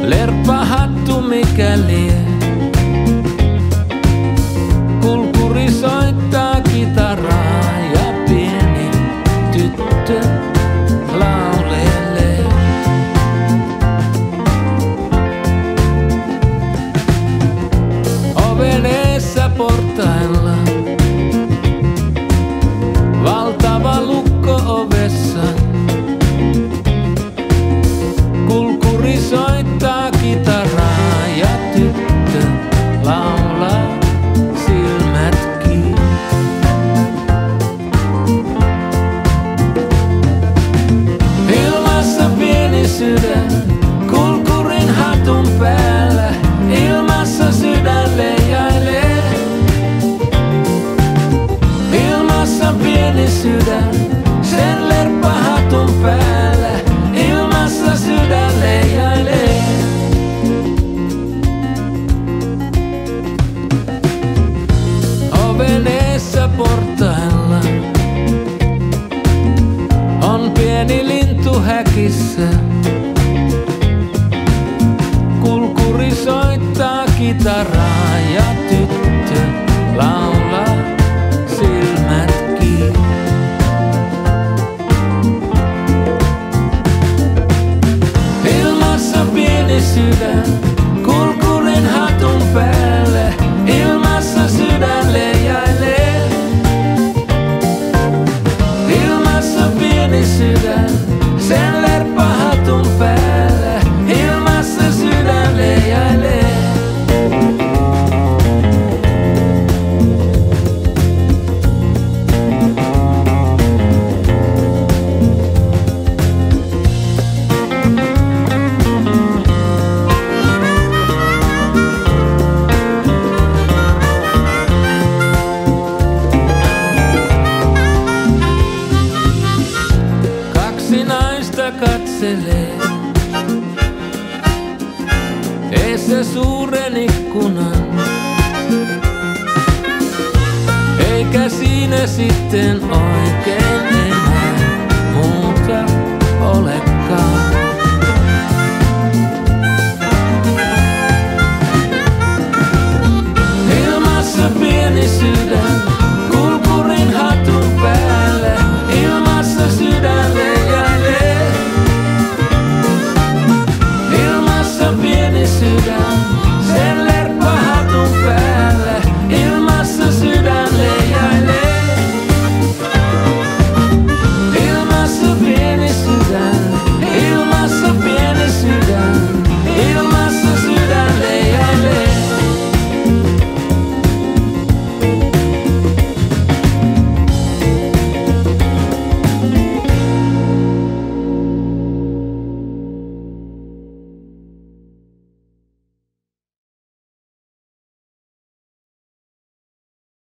Lerppahattu mikä lie. Kulkuri soittaa kitaraa ja pieni tyttö laulelee. Oven eessä portailla valtava lukko ovessa. Kulkuri soittaa kitaraa ja tyttö laulaa silmät kiinni. Ilmassa pieni sydän kulkurin hatun päällä. Ilmassa sydän leijailee. Ilmassa pieni sydän sen lerppahatun päällä. Ilmassa sydän leijailee. Oven eessä portailla on pieni lintu häkissä. Kulkuri soittaa kitaraa ja tyttö laulaa silmät kiinni. Ilmassa pieni sydän kulkurin hatun päälle. Ilmassa sydän leijailee. Ilmassa pieni sydän sen lerppahatun päälle. Ilmassa sydän leijailee. Kaksi naista katselee eessä suuren ikkunan. Eikä siinä sitten oikein